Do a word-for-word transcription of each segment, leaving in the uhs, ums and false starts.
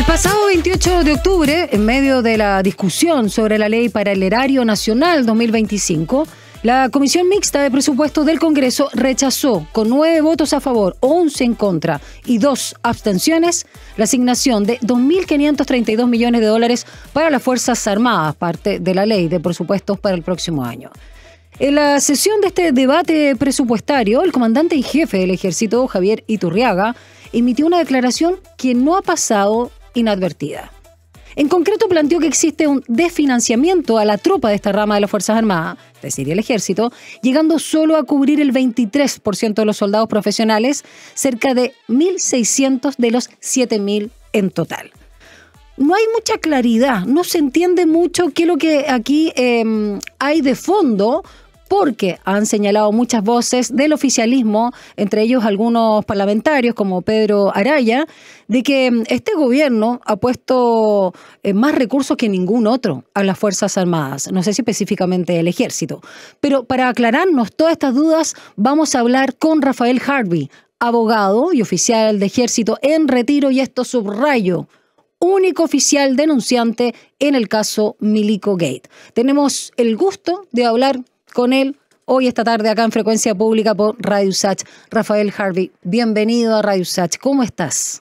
pasado veintiocho de octubre, en medio de la discusión sobre la ley para el Erario Nacional dos mil veinticinco, la Comisión Mixta de Presupuestos del Congreso rechazó con nueve votos a favor, once en contra y dos abstenciones la asignación de dos mil quinientos treinta y dos millones de dólares para las Fuerzas Armadas, parte de la ley de presupuestos para el próximo año. En la sesión de este debate presupuestario, el comandante en jefe del Ejército, Javier Iturriaga, emitió una declaración que no ha pasado inadvertida. En concreto, planteó que existe un desfinanciamiento a la tropa de esta rama de las Fuerzas Armadas, es decir, el Ejército, llegando solo a cubrir el veintitrés por ciento de los soldados profesionales, cerca de mil seiscientos de los siete mil en total. No hay mucha claridad, no se entiende mucho qué es lo que aquí eh, hay de fondo, porque han señalado muchas voces del oficialismo, entre ellos algunos parlamentarios como Pedro Araya, de que este gobierno ha puesto más recursos que ningún otro a las Fuerzas Armadas, no sé si específicamente el Ejército. Pero para aclararnos todas estas dudas, vamos a hablar con Rafael Harvey, abogado y oficial de Ejército en retiro, y esto subrayo, único oficial denunciante en el caso Milico Gate. Tenemos el gusto de hablar con él hoy, esta tarde, acá en Frecuencia Pública por Radio Usach. Rafael Harvey, bienvenido a Radio Usach. ¿Cómo estás?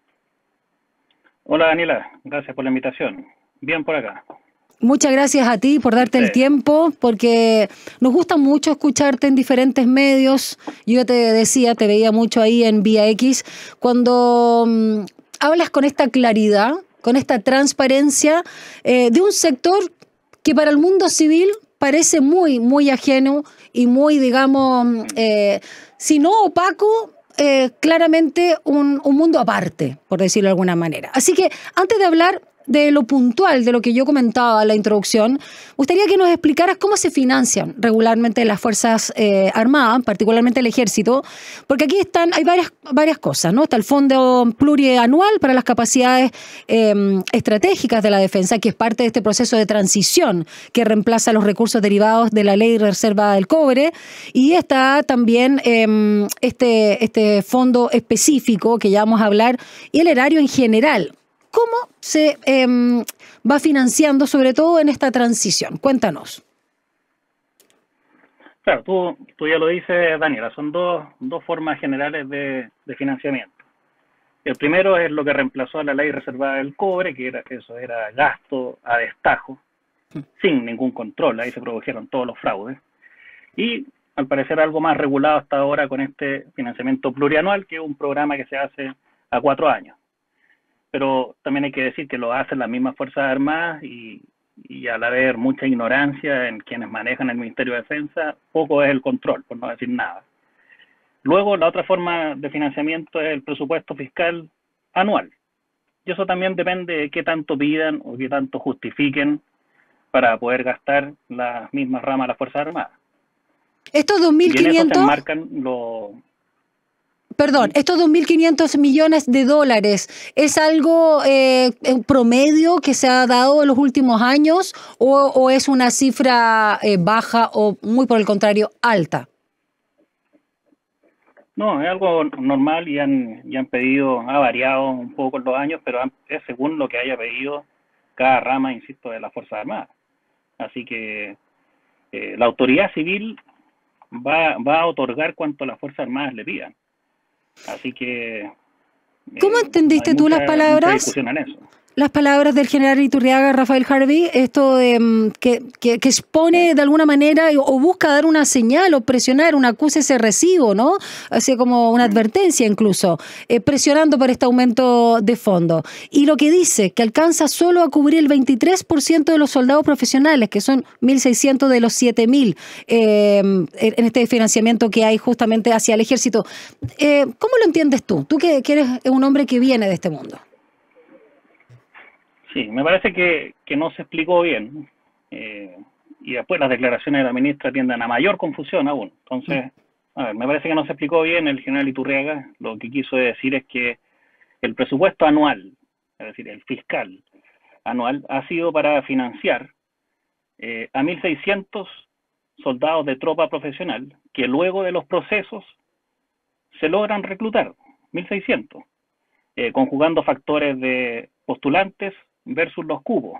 Hola, Daniela. Gracias por la invitación. Bien por acá. Muchas gracias a ti por darte sí. el tiempo, porque nos gusta mucho escucharte en diferentes medios. Yo te decía, te veía mucho ahí en Vía X, cuando um, hablas con esta claridad, con esta transparencia eh, de un sector que para el mundo civil parece muy, muy ajeno y muy, digamos, eh, si no opaco, eh, claramente un, un mundo aparte, por decirlo de alguna manera. Así que antes de hablar de lo puntual, de lo que yo comentaba en la introducción, me gustaría que nos explicaras cómo se financian regularmente las Fuerzas eh, Armadas, particularmente el Ejército, porque aquí están, hay varias, varias cosas, ¿no? Está el Fondo Plurianual para las Capacidades eh, Estratégicas de la Defensa, que es parte de este proceso de transición que reemplaza los recursos derivados de la Ley de Reserva del Cobre, y está también eh, este, este fondo específico que ya vamos a hablar, y el erario en general. ¿Cómo se eh, va financiando, sobre todo en esta transición? Cuéntanos. Claro, tú, tú ya lo dices, Daniela, son dos, dos formas generales de, de financiamiento. El primero es lo que reemplazó a la ley reservada del cobre, que era eso era gasto a destajo, sin ningún control, ahí se produjeron todos los fraudes. Y al parecer algo más regulado hasta ahora con este financiamiento plurianual, que es un programa que se hace a cuatro años. Pero también hay que decir que lo hacen las mismas Fuerzas Armadas y, y al haber mucha ignorancia en quienes manejan el Ministerio de Defensa, poco es el control, por no decir nada. Luego, la otra forma de financiamiento es el presupuesto fiscal anual. Y eso también depende de qué tanto pidan o qué tanto justifiquen para poder gastar las mismas ramas de las Fuerzas Armadas. Estos dos mil quinientos... Y en eso se enmarcan los... Perdón, estos dos mil quinientos millones de dólares, ¿es algo eh, en promedio que se ha dado en los últimos años o, o es una cifra eh, baja o, muy por el contrario, alta? No, es algo normal y han, y han pedido, ha variado un poco en los años, pero es según lo que haya pedido cada rama, insisto, de las Fuerzas Armadas. Así que eh, la autoridad civil va, va a otorgar cuanto las Fuerzas Armadas le pidan. Así que... Eh, ¿Cómo entendiste tú mucha, las palabras? En eso. Las palabras del general Iturriaga, Rafael Harvey, esto de, um, que, que, que expone de alguna manera o busca dar una señal o presionar, un acúsese recibo, ¿no? Así como una advertencia incluso, eh, presionando por este aumento de fondo. Y lo que dice, que alcanza solo a cubrir el veintitrés por ciento de los soldados profesionales, que son mil seiscientos de los siete mil, eh, en este financiamiento que hay justamente hacia el Ejército. Eh, ¿Cómo lo entiendes tú? Tú que, que eres un hombre que viene de este mundo. Sí, me parece que, que no se explicó bien eh, y después las declaraciones de la ministra tienden a mayor confusión aún. Entonces, a ver, me parece que no se explicó bien. El general Iturriaga lo que quiso decir es que el presupuesto anual, es decir, el fiscal anual, ha sido para financiar eh, a mil seiscientos soldados de tropa profesional que luego de los procesos se logran reclutar, mil seiscientos. eh, conjugando factores de postulantes versus los cupos.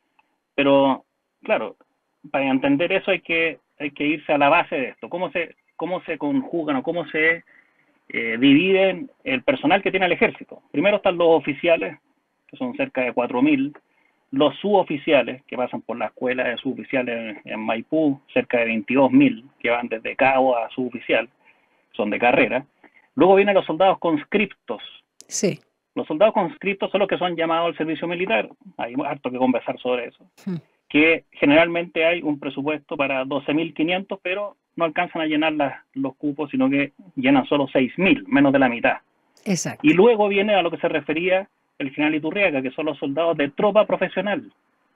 Pero, claro, para entender eso hay que, hay que irse a la base de esto. ¿Cómo se, cómo se conjugan o cómo se eh, dividen el personal que tiene el ejército? Primero están los oficiales, que son cerca de cuatro mil, los suboficiales, que pasan por la escuela de suboficiales en, en Maipú, cerca de veintidós mil, que van desde cabo a suboficial, son de carrera. Luego vienen los soldados conscriptos. Sí. Los soldados conscriptos son los que son llamados al servicio militar. Hay harto que conversar sobre eso. Hmm. Que generalmente hay un presupuesto para doce mil quinientos, pero no alcanzan a llenar las, los cupos, sino que llenan solo seis mil, menos de la mitad. Exacto. Y luego viene a lo que se refería el general Iturriaga, que son los soldados de tropa profesional,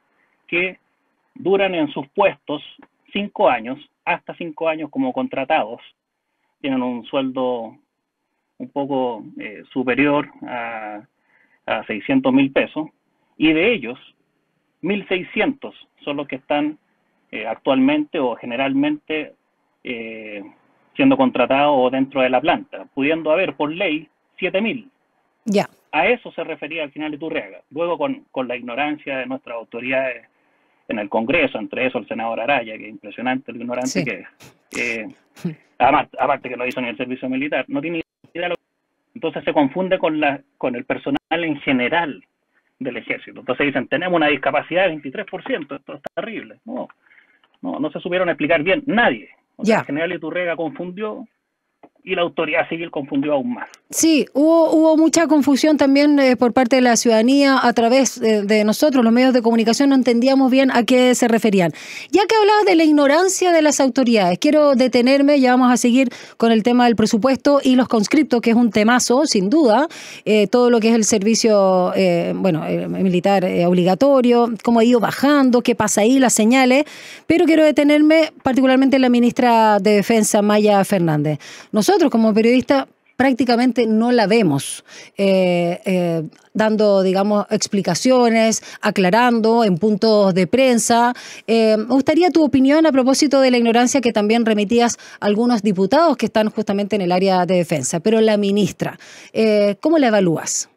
que duran en sus puestos cinco años, hasta cinco años como contratados, tienen un sueldo un poco eh, superior a, a seiscientos mil pesos, y de ellos, mil seiscientos son los que están eh, actualmente o generalmente eh, siendo contratados o dentro de la planta, pudiendo haber por ley siete mil. Ya. A eso se refería al general Iturriaga. Luego, con, con la ignorancia de nuestras autoridades en el Congreso, entre eso el senador Araya, que es impresionante lo ignorante sí. que es, eh, además, aparte que lo hizo en el servicio militar, no tiene idea. Entonces se confunde con, la, con el personal en general del ejército. Entonces dicen, tenemos una discapacidad de veintitrés por ciento, esto es terrible. No, no, no se supieron explicar bien, nadie. O sea, el general Iturriaga confundió y la autoridad civil confundió aún más. Sí, hubo, hubo mucha confusión también eh, por parte de la ciudadanía a través de, de nosotros, los medios de comunicación, no entendíamos bien a qué se referían. Ya que hablabas de la ignorancia de las autoridades, quiero detenerme, ya vamos a seguir con el tema del presupuesto y los conscriptos, que es un temazo, sin duda, eh, todo lo que es el servicio eh, bueno, eh, militar eh, obligatorio, cómo ha ido bajando, qué pasa ahí, las señales, pero quiero detenerme particularmente en la ministra de Defensa, Maya Fernández. Nosotros Nosotros como periodistas prácticamente no la vemos eh, eh, dando, digamos, explicaciones, aclarando en puntos de prensa. Eh, me gustaría tu opinión a propósito de la ignorancia que también remitías a algunos diputados que están justamente en el área de defensa, pero la ministra, eh, ¿cómo la evalúas?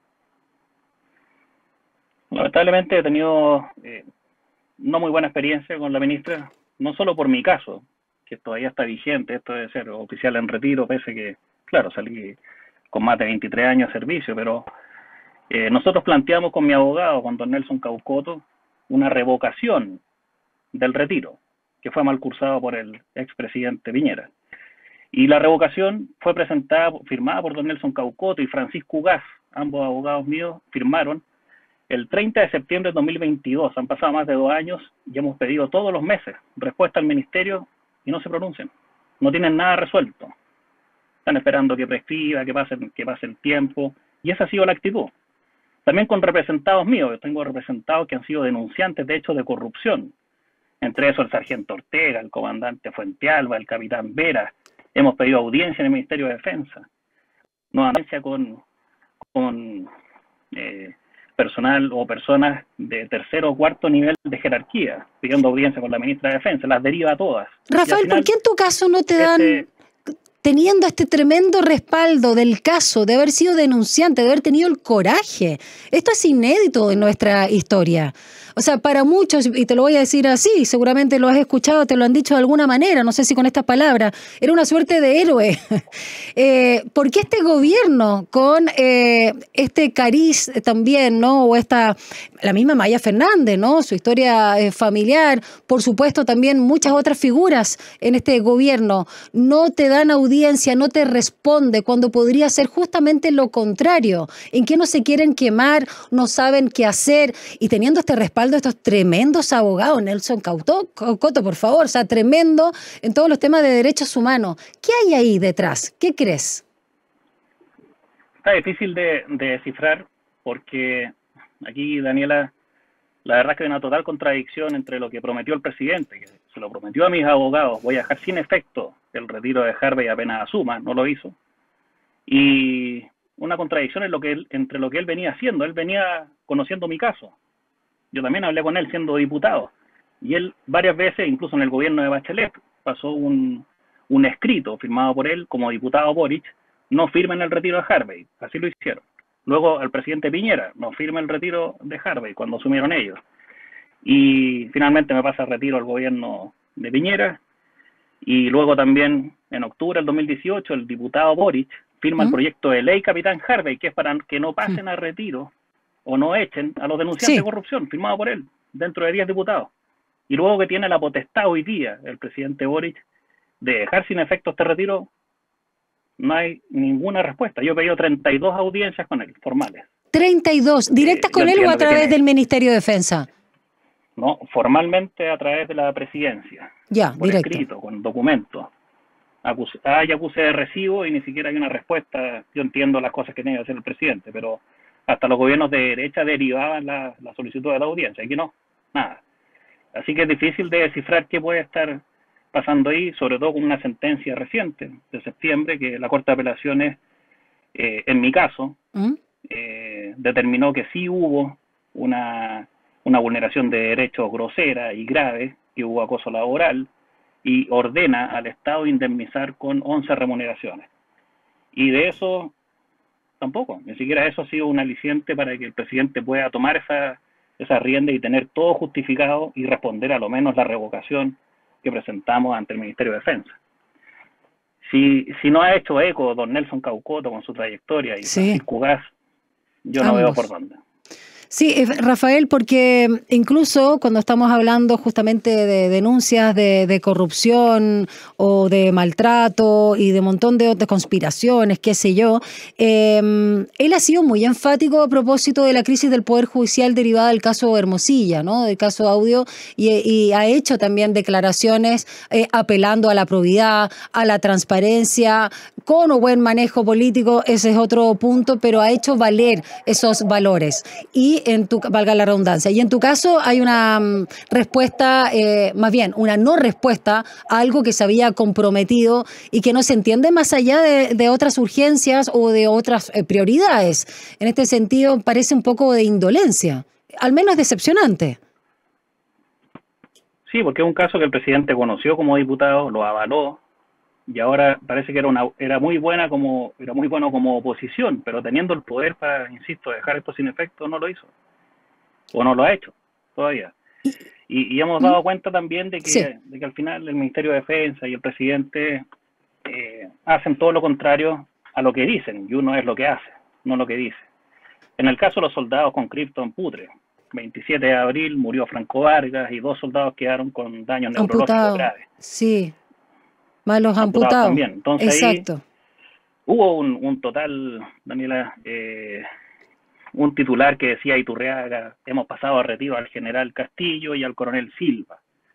Lamentablemente he tenido eh, no muy buena experiencia con la ministra, no solo por mi caso, que todavía está vigente, esto de ser oficial en retiro, pese que, claro, salí con más de veintitrés años de servicio, pero eh, nosotros planteamos con mi abogado, con don Nelson Caucoto, una revocación del retiro, que fue mal cursado por el expresidente Piñera. Y la revocación fue presentada, firmada por don Nelson Caucoto y Francisco Ugaz, ambos abogados míos, firmaron el treinta de septiembre de dos mil veintidós. Han pasado más de dos años y hemos pedido todos los meses respuesta al ministerio y no se pronuncian, no tienen nada resuelto. Están esperando que prescriba, que pase, que pase el tiempo, y esa ha sido la actitud. También con representados míos, yo tengo representados que han sido denunciantes de hechos de corrupción, entre esos el sargento Ortega, el comandante Fuentealba, el capitán Vera. Hemos pedido audiencia en el Ministerio de Defensa, no audiencia con, con eh, personal o personas de tercero o cuarto nivel de jerarquía, pidiendo audiencia con la ministra de Defensa, las deriva a todas. Rafael, final, ¿por qué en tu caso no te dan, este, teniendo este tremendo respaldo del caso, de haber sido denunciante, de haber tenido el coraje? Esto es inédito en nuestra historia. O sea, para muchos, y te lo voy a decir así, seguramente lo has escuchado, te lo han dicho de alguna manera, no sé si con estas palabras, era una suerte de héroe. eh, ¿Por qué este gobierno, con eh, este cariz también, ¿no? O esta, la misma Maya Fernández, ¿no? Su historia eh, familiar, por supuesto también muchas otras figuras en este gobierno, no te dan audiencia, no te responde, cuando podría ser justamente lo contrario? ¿En qué no se quieren quemar, no saben qué hacer? Y teniendo este respaldo de estos tremendos abogados, Nelson Caucoto, por favor, o sea, tremendo en todos los temas de derechos humanos. ¿Qué hay ahí detrás? ¿Qué crees? Está difícil de, de descifrar porque aquí, Daniela, la verdad es que hay una total contradicción entre lo que prometió el presidente, que se lo prometió a mis abogados, voy a dejar sin efecto el retiro de Harvey apenas asuma, no lo hizo, y una contradicción en lo que él, entre lo que él venía haciendo. Él venía conociendo mi caso. Yo también hablé con él siendo diputado, y él varias veces, incluso en el gobierno de Bachelet, pasó un, un escrito firmado por él como diputado Boric, no firmen el retiro de Harvey, así lo hicieron. Luego al presidente Piñera, no firma el retiro de Harvey cuando asumieron ellos. Y finalmente me pasa el retiro al gobierno de Piñera. Y luego también en octubre del dos mil dieciocho el diputado Boric firma ¿Mm? el proyecto de ley Capitán Harvey, que es para que no pasen a retiro o no echen a los denunciantes sí. de corrupción, firmado por él, dentro de diez diputados. Y luego que tiene la potestad hoy día el presidente Boric de dejar sin efecto este retiro, no hay ninguna respuesta. Yo he pedido treinta y dos audiencias con él, formales. ¿treinta y dos? ¿Directas eh, con él o a través del Ministerio de Defensa? No, formalmente a través de la presidencia. Ya, por directo. escrito, con documentos. Acuse, hay acuse de recibo y ni siquiera hay una respuesta. Yo entiendo las cosas que tiene que hacer el presidente, pero hasta los gobiernos de derecha derivaban la, la solicitud de la audiencia. Aquí no, nada. Así que es difícil de descifrar qué puede estar pasando ahí, sobre todo con una sentencia reciente de septiembre que la Corte de Apelaciones, eh, en mi caso, ¿Mm? eh, determinó que sí hubo una, una vulneración de derechos grosera y grave, que hubo acoso laboral, y ordena al Estado indemnizar con once remuneraciones. Y de eso tampoco, ni siquiera eso ha sido un aliciente para que el presidente pueda tomar esa, esa rienda y tener todo justificado y responder a lo menos la revocación que presentamos ante el Ministerio de Defensa. Si, si no ha hecho eco don Nelson Caucoto con su trayectoria y sí. Francisco Ugaz, yo no Ambos. veo por dónde. Sí, Rafael, porque incluso cuando estamos hablando justamente de denuncias de, de corrupción o de maltrato y de un montón de otras conspiraciones, qué sé yo, eh, él ha sido muy enfático a propósito de la crisis del Poder Judicial derivada del caso Hermosilla, ¿no? Del caso Audio, y, y ha hecho también declaraciones eh, apelando a la probidad, a la transparencia, con o buen manejo político, ese es otro punto, pero ha hecho valer esos valores. Y en tu, valga la redundancia, y en tu caso hay una um, respuesta, eh, más bien una no respuesta a algo que se había comprometido y que no se entiende más allá de, de otras urgencias o de otras eh, prioridades. En este sentido parece un poco de indolencia, al menos decepcionante. Sí, porque es un caso que el presidente conoció como diputado, lo avaló, y ahora parece que era una era muy buena como era muy bueno como oposición, pero teniendo el poder para, insisto, dejar esto sin efecto, no lo hizo o no lo ha hecho todavía. Y, y hemos dado cuenta también de que, sí. de que al final el Ministerio de Defensa y el presidente eh, hacen todo lo contrario a lo que dicen, y uno es lo que hace, no lo que dice. En el caso de los soldados con cripto en Putre, veintisiete de abril murió Franco Vargas y dos soldados quedaron con daños neurológicos graves. Sí. Más los amputados. amputados también. Entonces Exacto. Ahí hubo un, un total, Daniela, eh, un titular que decía Iturriaga, hemos pasado a retiro al general Castillo y al coronel Silva.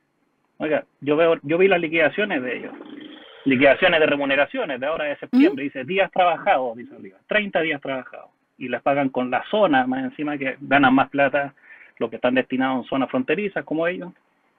Oiga, yo veo, yo vi las liquidaciones de ellos, liquidaciones de remuneraciones de ahora de septiembre, ¿Mm? Dice días trabajados, dice arriba, treinta días trabajados, y les pagan con la zona, más encima que ganan más plata los que están destinados en zonas fronterizas como ellos,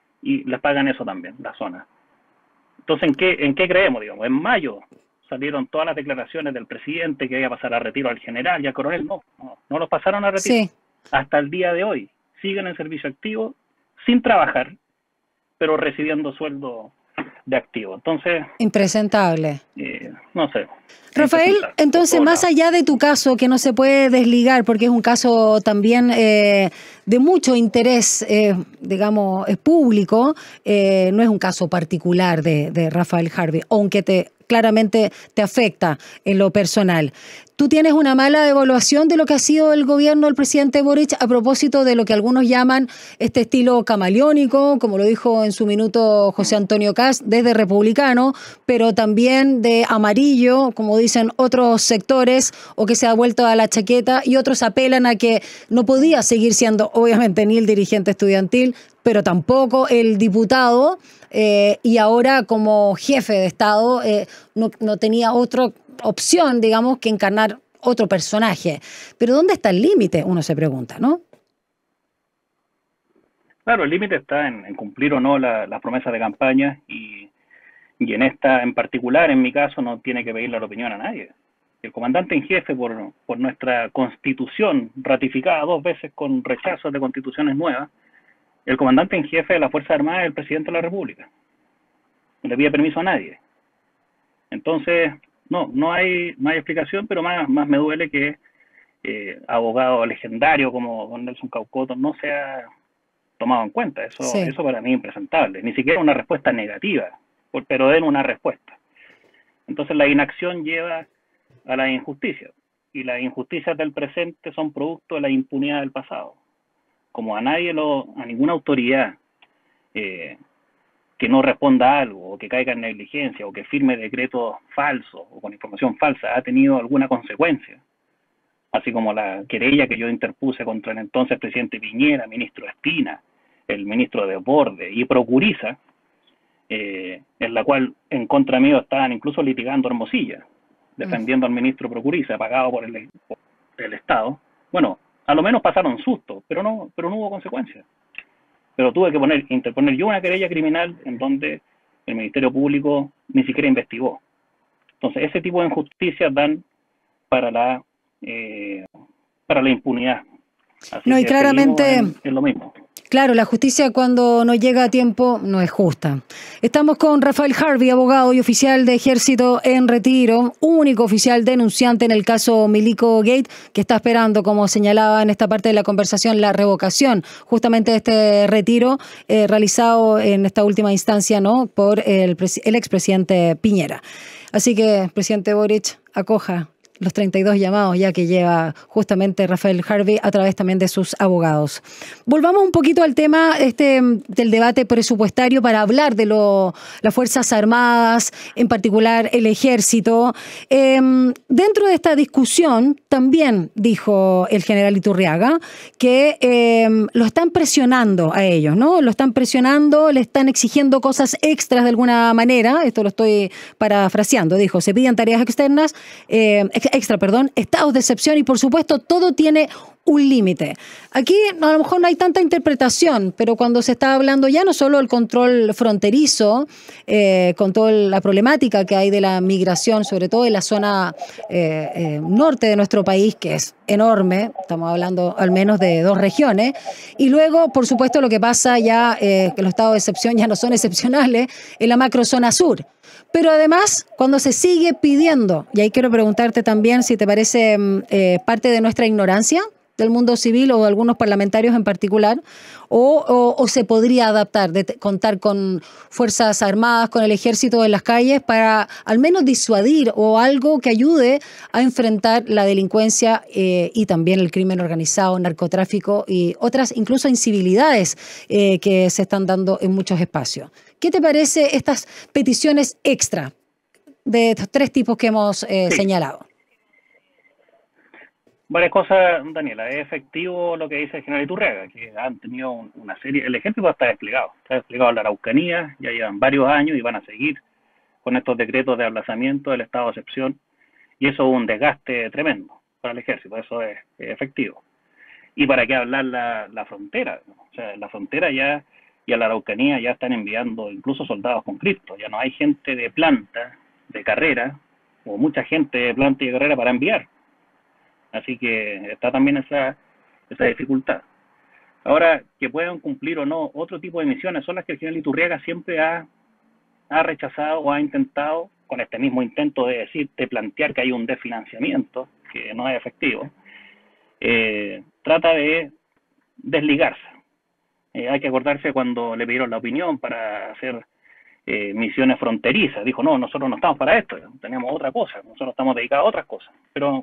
y les pagan eso también, la zona. Entonces, ¿en qué, ¿en qué creemos? Digamos, en mayo salieron todas las declaraciones del presidente que iba a pasar a retiro al general y al coronel. No, no, no los pasaron a retiro. Sí. Hasta el día de hoy siguen en servicio activo, sin trabajar, pero recibiendo sueldo de activo. Entonces... Impresentable. Eh, no sé. Rafael, entonces, más allá de tu caso, que no se puede desligar, porque es un caso también eh, de mucho interés, eh, digamos, público, eh, no es un caso particular de, de Rafael Harvey, aunque te claramente te afecta en lo personal. Tú tienes una mala evaluación de lo que ha sido el gobierno del presidente Boric a propósito de lo que algunos llaman este estilo camaleónico, como lo dijo en su minuto José Antonio Kast, desde republicano, pero también de amarillo, como dicen otros sectores, o que se ha vuelto a la chaqueta, y otros apelan a que no podía seguir siendo, obviamente, ni el dirigente estudiantil, pero tampoco el diputado, eh, y ahora como jefe de Estado eh, no, no tenía otra opción, digamos, que encarnar otro personaje. Pero ¿dónde está el límite? Uno se pregunta, ¿no? Claro, el límite está en, en cumplir o no las la promesas de campaña, y, y en esta en particular, en mi caso, no tiene que pedirle la opinión a nadie. El comandante en jefe, por, por nuestra constitución, ratificada dos veces con rechazos de constituciones nuevas, el comandante en jefe de la Fuerza Armada es el presidente de la República. No le pide permiso a nadie. Entonces, no, no hay, no hay explicación, pero más, más me duele que eh, abogado legendario como don Nelson Caucoto no se ha tomado en cuenta. Eso, sí. Eso para mí es impresentable. Ni siquiera una respuesta negativa, pero den una respuesta. Entonces la inacción lleva a la injusticia. Y las injusticias del presente son producto de la impunidad del pasado. Como a nadie, lo, a ninguna autoridad eh, que no responda a algo, o que caiga en negligencia, o que firme decretos falsos, o con información falsa, ha tenido alguna consecuencia. Así como la querella que yo interpuse contra el entonces presidente Piñera, ministro Espina, el ministro Desbordes y Procuriza, eh, en la cual en contra mío estaban incluso litigando Hermosilla, defendiendo al ministro Procuriza, pagado por el, por el Estado. Bueno, a lo menos pasaron sustos, pero no, pero no hubo consecuencias. Pero tuve que poner, interponer yo una querella criminal en donde el Ministerio Público ni siquiera investigó. Entonces, ese tipo de injusticias dan para la eh, para la impunidad. Así no, y claramente en, en lo mismo. Claro, la justicia cuando no llega a tiempo no es justa. Estamos con Rafael Harvey, abogado y oficial de ejército en retiro, único oficial denunciante en el caso Milico Gate, que está esperando, como señalaba en esta parte de la conversación, la revocación justamente de este retiro eh, realizado en esta última instancia, ¿no?, por el, el expresidente Piñera. Así que, presidente Boric, acoja los treinta y dos llamados ya que lleva justamente Rafael Harvey a través también de sus abogados. Volvamos un poquito al tema este del debate presupuestario para hablar de lo, las Fuerzas Armadas, en particular el Ejército. Eh, dentro de esta discusión también dijo el general Iturriaga que eh, lo están presionando a ellos, ¿no? Lo están presionando, le están exigiendo cosas extras de alguna manera. Esto lo estoy parafraseando. Dijo, se piden tareas externas, eh, extra, perdón, estados de excepción y por supuesto todo tiene un límite. Aquí a lo mejor no hay tanta interpretación, pero cuando se está hablando ya no solo del control fronterizo, eh, con toda la problemática que hay de la migración, sobre todo en la zona eh, eh, norte de nuestro país, que es enorme, estamos hablando al menos de dos regiones, y luego, por supuesto, lo que pasa ya, eh, que los estados de excepción ya no son excepcionales, en la macrozona sur. Pero además, cuando se sigue pidiendo, y ahí quiero preguntarte también si te parece eh, parte de nuestra ignorancia del mundo civil o de algunos parlamentarios en particular, o, o, o se podría adaptar, de contar con Fuerzas Armadas, con el Ejército en las calles para al menos disuadir o algo que ayude a enfrentar la delincuencia eh, y también el crimen organizado, narcotráfico y otras incluso incivilidades eh, que se están dando en muchos espacios. ¿Qué te parece estas peticiones extra de estos tres tipos que hemos eh, sí. señalado? Varias cosas, Daniela. Es efectivo lo que dice el general Iturriaga, que han tenido una serie... El ejército está desplegado. Está desplegado en la Araucanía, ya llevan varios años y van a seguir con estos decretos de aplazamiento del estado de excepción. Y eso es un desgaste tremendo para el ejército. Eso es, es efectivo. ¿Y para qué hablar la, la frontera? O sea, la frontera ya y a la Araucanía ya están enviando incluso soldados con Cristo. Ya no hay gente de planta, de carrera, o mucha gente de planta y de carrera para enviar. Así que está también esa, esa dificultad. Ahora, que puedan cumplir o no otro tipo de misiones son las que el general Iturriaga siempre ha, ha rechazado o ha intentado, con este mismo intento de decir, de plantear que hay un desfinanciamiento, que no es efectivo, eh, trata de desligarse. Eh, hay que acordarse cuando le pidieron la opinión para hacer eh, misiones fronterizas. Dijo, no, nosotros no estamos para esto, tenemos otra cosa, nosotros estamos dedicados a otras cosas. Pero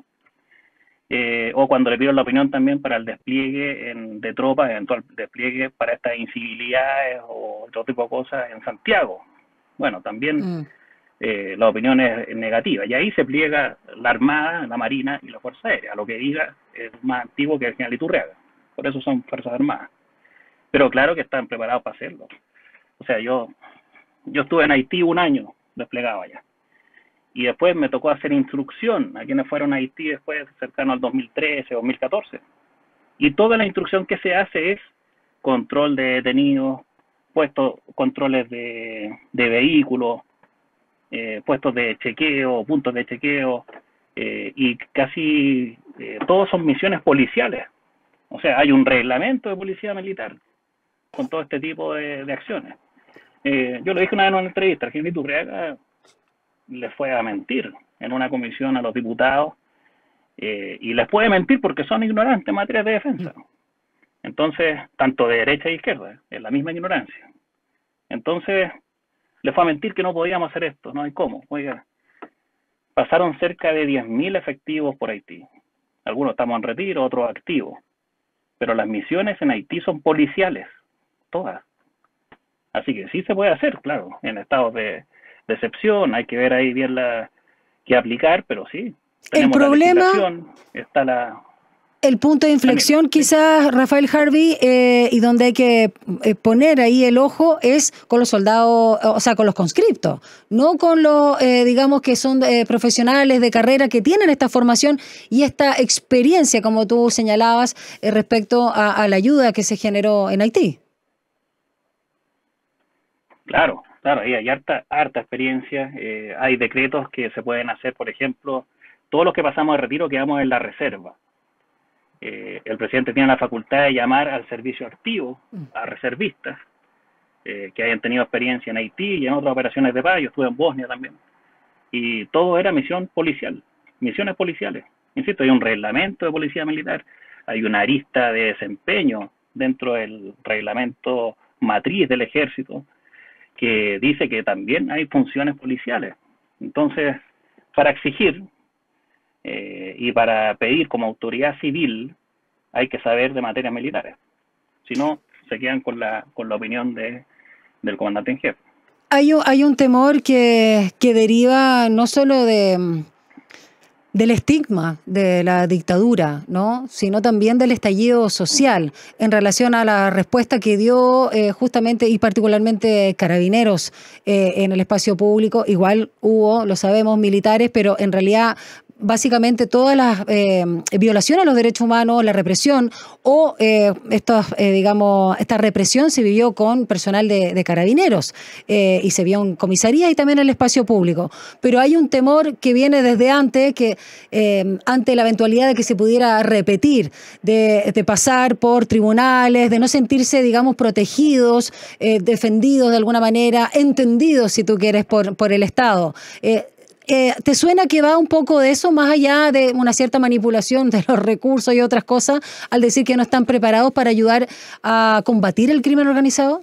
Eh, o cuando le pidieron la opinión también para el despliegue en, de tropas, eventual despliegue para estas incivilidades o otro tipo de cosas en Santiago. Bueno, también mm. eh, la opinión es negativa. Y ahí se pliega la Armada, la Marina y la Fuerza Aérea, lo que diga es más antiguo que el general Iturriaga. Por eso son Fuerzas Armadas. Pero claro que están preparados para hacerlo. O sea, yo, yo estuve en Haití un año desplegado allá. Y después me tocó hacer instrucción a quienes fueron a Haití después, cercano al dos mil trece, dos mil catorce. Y toda la instrucción que se hace es control de detenidos, puestos, controles de, de vehículos, eh, puestos de chequeo, puntos de chequeo, eh, y casi eh, todos son misiones policiales. O sea, hay un reglamento de policía militar con todo este tipo de, de acciones. Eh, yo lo dije una vez en una entrevista, el general Iturriaga le fue a mentir en una comisión a los diputados eh, y les puede mentir porque son ignorantes en materia de defensa. Entonces, tanto de derecha e izquierda, es la misma ignorancia. Entonces, les fue a mentir que no podíamos hacer esto, no hay cómo. Oiga, pasaron cerca de diez mil efectivos por Haití. Algunos estamos en retiro, otros activos. Pero las misiones en Haití son policiales, todas. Así que sí se puede hacer, claro, en estados de, de excepción, hay que ver ahí bien la que aplicar, pero sí. Tenemos el problema, la legislación, está la... El punto de inflexión, quizás, Rafael Harvey, eh, y donde hay que eh, poner ahí el ojo es con los soldados, o sea, con los conscriptos, no con los, eh, digamos, que son eh, profesionales de carrera que tienen esta formación y esta experiencia, como tú señalabas, eh, respecto a, a la ayuda que se generó en Haití. Claro, claro, ahí hay harta, harta experiencia, eh, hay decretos que se pueden hacer, por ejemplo, todos los que pasamos de retiro quedamos en la reserva. Eh, el presidente tiene la facultad de llamar al servicio activo, a reservistas, eh, que hayan tenido experiencia en Haití y en otras operaciones de paz. Yo estuve en Bosnia también. Y todo era misión policial, misiones policiales. Insisto, hay un reglamento de policía militar, hay una arista de desempeño dentro del reglamento matriz del ejército, que dice que también hay funciones policiales. Entonces, para exigir eh, y para pedir como autoridad civil, hay que saber de materias militares. Si no, se quedan con la con la opinión de, del comandante en jefe. Hay un, hay un temor que, que deriva no solo de... del estigma de la dictadura, ¿no?, sino también del estallido social en relación a la respuesta que dio eh, justamente y particularmente Carabineros eh, en el espacio público. Igual hubo, lo sabemos, militares, pero en realidad básicamente todas las eh, violaciones a los derechos humanos, la represión o eh, estos, eh, digamos, esta represión se vivió con personal de, de Carabineros eh, y se vio en comisaría y también en el espacio público. Pero hay un temor que viene desde antes, que eh, ante la eventualidad de que se pudiera repetir, de, de pasar por tribunales, de no sentirse, digamos, protegidos, eh, defendidos de alguna manera, entendidos, si tú quieres, por, por el Estado. Eh, Eh, ¿Te suena que va un poco de eso, más allá de una cierta manipulación de los recursos y otras cosas, al decir que no están preparados para ayudar a combatir el crimen organizado?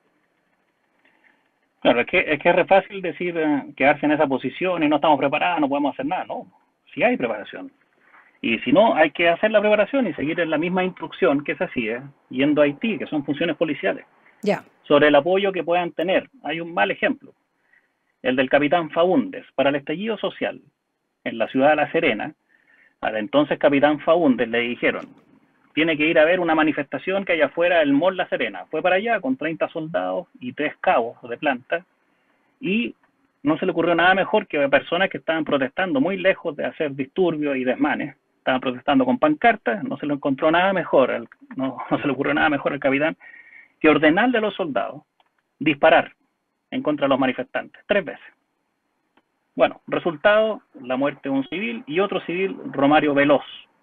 Claro, es que es que es re fácil decir, eh, quedarse en esa posición y no estamos preparados, no podemos hacer nada. No, sí hay preparación. Y si no, hay que hacer la preparación y seguir en la misma instrucción que se hacía yendo a Haití, que son funciones policiales. Ya. Sobre el apoyo que puedan tener. Hay un mal ejemplo. El del capitán Faúndez, para el estallido social en la ciudad de La Serena, al entonces capitán Faúndez le dijeron, tiene que ir a ver una manifestación que hay afuera del Mall La Serena. Fue para allá con treinta soldados y tres cabos de planta, y no se le ocurrió nada mejor que personas que estaban protestando muy lejos de hacer disturbios y desmanes, estaban protestando con pancartas, no se le encontró nada mejor, al, no, no se le ocurrió nada mejor al capitán que ordenarle a los soldados disparar en contra de los manifestantes, tres veces. Bueno, resultado, la muerte de un civil y otro civil, Romario Veloz.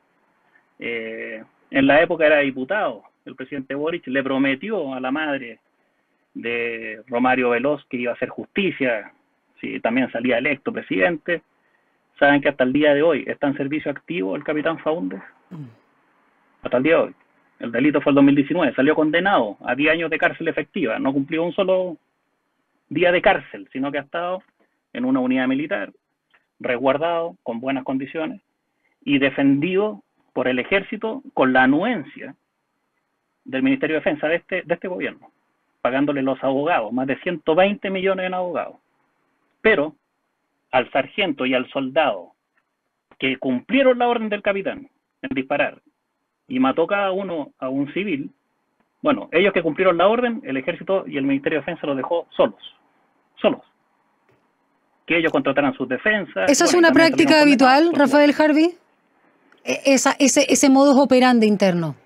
Eh, en la época era diputado, el presidente Boric le prometió a la madre de Romario Veloz que iba a hacer justicia si también salía electo presidente. ¿Saben que hasta el día de hoy está en servicio activo el capitán Faúndez? Hasta el día de hoy. El delito fue el dos mil diecinueve, salió condenado a diez años de cárcel efectiva, no cumplió un solo día de cárcel, sino que ha estado en una unidad militar, resguardado, con buenas condiciones, y defendido por el ejército con la anuencia del Ministerio de Defensa de este, de este gobierno, pagándole los abogados, más de ciento veinte millones en abogados. Pero al sargento y al soldado que cumplieron la orden del capitán en disparar y mató cada uno a un civil, bueno, ellos que cumplieron la orden, el ejército y el Ministerio de Defensa los dejó solos, solos. Que ellos contrataran sus defensas. ¿Esa bueno, es una práctica habitual, Rafael Harvey? Esa, ese, ese modus operandi interno.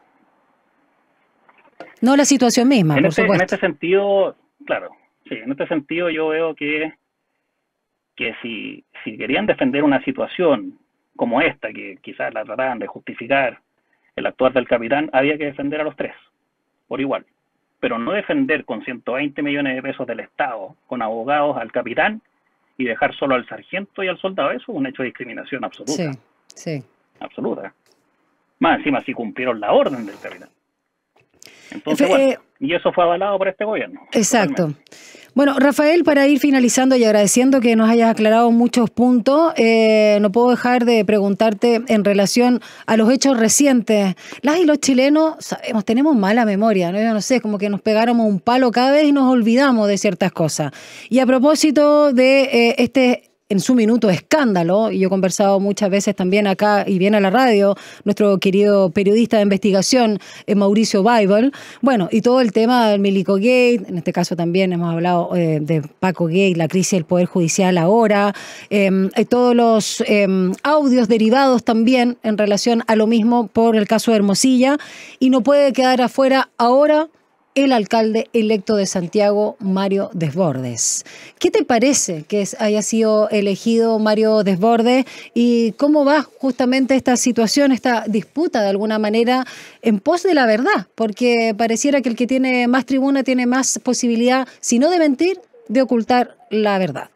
No la situación misma, en por este, supuesto. En este sentido, claro, sí, en este sentido yo veo que, que si, si querían defender una situación como esta, que quizás la trataban de justificar el actuar del capitán, había que defender a los tres, por igual. Pero no defender con ciento veinte millones de pesos del Estado, con abogados al capitán, y dejar solo al sargento y al soldado. Eso es un hecho de discriminación absoluta. Sí, sí. absoluta. Más encima sí cumplieron la orden del capitán. Entonces, eh, bueno, y eso fue avalado por este gobierno. Exacto. Totalmente. Bueno, Rafael, para ir finalizando y agradeciendo que nos hayas aclarado muchos puntos, eh, no puedo dejar de preguntarte en relación a los hechos recientes. Las y los chilenos, sabemos, tenemos mala memoria, ¿no? Yo no sé, como que nos pegáramos un palo cada vez y nos olvidamos de ciertas cosas. Y a propósito de eh, este... en su minuto escándalo, y yo he conversado muchas veces también acá y viene a la radio, nuestro querido periodista de investigación, eh, Mauricio Weibel, bueno, y todo el tema del Milico Gate, en este caso también hemos hablado eh, de Paco Gate, la crisis del Poder Judicial ahora, eh, todos los eh, audios derivados también en relación a lo mismo por el caso de Hermosilla, y no puede quedar afuera ahora el alcalde electo de Santiago, Mario Desbordes. ¿Qué te parece que haya sido elegido Mario Desbordes y cómo va justamente esta situación, esta disputa de alguna manera en pos de la verdad? Porque pareciera que el que tiene más tribuna tiene más posibilidad, si no de mentir, de ocultar la verdad.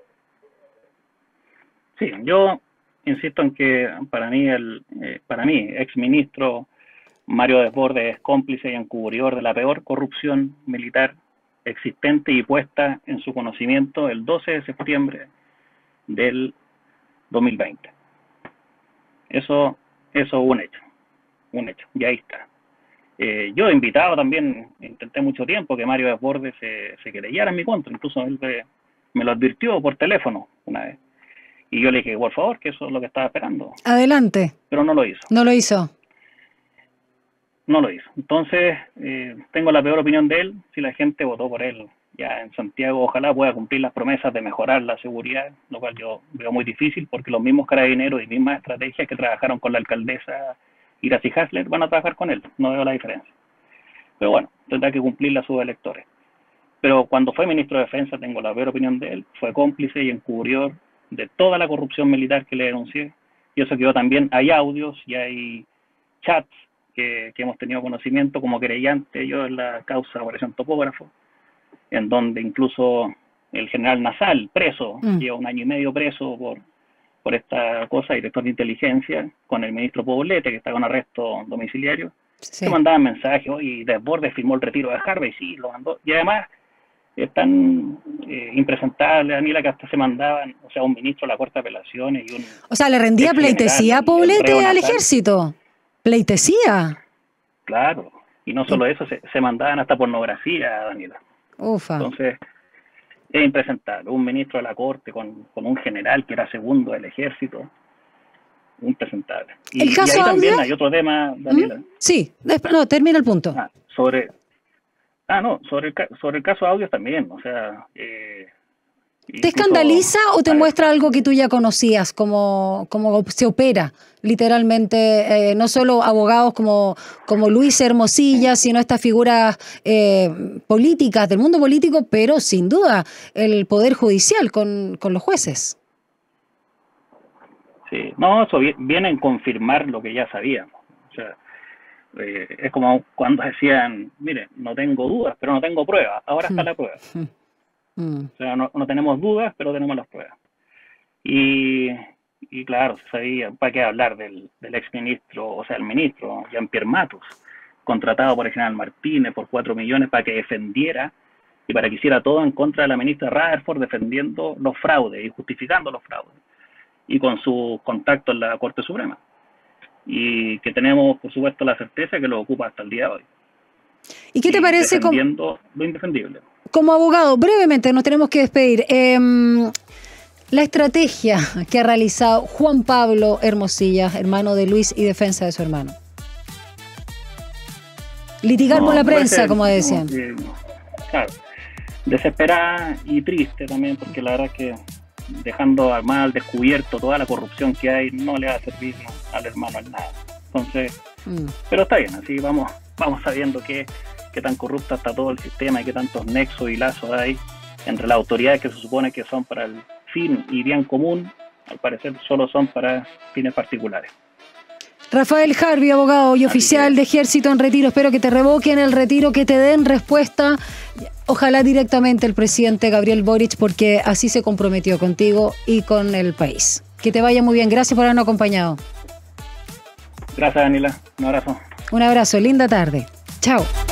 Sí, yo insisto en que para mí, el, eh, para mí, exministro Mario Desbordes es cómplice y encubridor de la peor corrupción militar existente y puesta en su conocimiento el doce de septiembre del dos mil veinte. Eso, eso es un hecho, un hecho, y ahí está. Eh, yo he invitado también, intenté mucho tiempo que Mario Desbordes se, se querellara en mi contra, incluso él me, me lo advirtió por teléfono una vez. Y yo le dije, por favor, que eso es lo que estaba esperando. Adelante. Pero no lo hizo. No lo hizo. No lo hizo. Entonces, eh, tengo la peor opinión de él si la gente votó por él. Ya en Santiago, ojalá pueda cumplir las promesas de mejorar la seguridad, lo cual yo veo muy difícil porque los mismos carabineros y mismas estrategias que trabajaron con la alcaldesa Iracy Hasler van a trabajar con él. No veo la diferencia. Pero bueno, tendrá que cumplir a sus electores. Pero cuando fue ministro de Defensa, tengo la peor opinión de él, fue cómplice y encubridor de toda la corrupción militar que le denuncié. Y eso quedó también, hay audios y hay chats Que, que hemos tenido conocimiento como querellante yo en la causa Operación Topógrafo, en donde incluso el general Nasal, preso, mm. lleva un año y medio preso por, por esta cosa, director de inteligencia, con el ministro Poblete, que está con arresto domiciliario, sí. que mandaban mensajes, y Desbordes firmó el retiro de Harvey, sí, lo mandó, y además es tan eh, impresentable, Daniela, que hasta se mandaban, o sea, un ministro de la Corte de Apelaciones y un... O sea, ¿le rendía pleitesía a Poblete al ejército? ¿Pleitesía? Claro, y no solo eso, se, se mandaban hasta pornografía, Daniela. Ufa. Entonces, es impresentable. Un ministro de la Corte con, con un general que era segundo del ejército, impresentable. Y, ¿El caso y ahí audio? También hay otro tema, Daniela. ¿Mm? Sí, no, termina el punto. Ah, sobre, ah, no, sobre el, sobre el caso audios también, o sea... Eh, ¿Te escandaliza o te muestra algo que tú ya conocías, como, como se opera literalmente, eh, no solo abogados como, como Luis Hermosilla, sino estas figuras eh, políticas del mundo político, pero sin duda el Poder Judicial con, con los jueces? Sí, no, eso viene en confirmar lo que ya sabíamos. O sea, eh, es como cuando decían, mire, no tengo dudas, pero no tengo pruebas, ahora está la prueba. O sea, no, no tenemos dudas, pero tenemos las pruebas. Y, y claro, se sabía, ¿para qué hablar del, del exministro, o sea, el ministro Jean-Pierre Matus, contratado por el general Martínez por cuatro millones para que defendiera y para que hiciera todo en contra de la ministra Rutherford, defendiendo los fraudes y justificando los fraudes, y con su contacto en la Corte Suprema. Y que tenemos, por supuesto, la certeza que lo ocupa hasta el día de hoy. ¿Y qué te y parece defendiendo como, lo indefendible? Como abogado, brevemente, nos tenemos que despedir. Eh, la estrategia que ha realizado Juan Pablo Hermosilla, hermano de Luis y defensa de su hermano. Litigar no, por la prensa, parece, como decían. No, eh, claro, desesperada y triste también, porque la verdad es que dejando mal al descubierto toda la corrupción que hay, no le va a servir no, al hermano en nada. Entonces, mm. pero está bien, así vamos, vamos sabiendo que qué tan corrupta está todo el sistema y qué tantos nexos y lazos hay entre las autoridades que se supone que son para el fin y bien común, al parecer solo son para fines particulares. Rafael Harvey, abogado y oficial de ejército en retiro, espero que te revoquen el retiro, que te den respuesta, ojalá directamente el presidente Gabriel Boric, porque así se comprometió contigo y con el país. Que te vaya muy bien, gracias por habernos acompañado. Gracias, Daniela. Un abrazo. Un abrazo, linda tarde. Chao.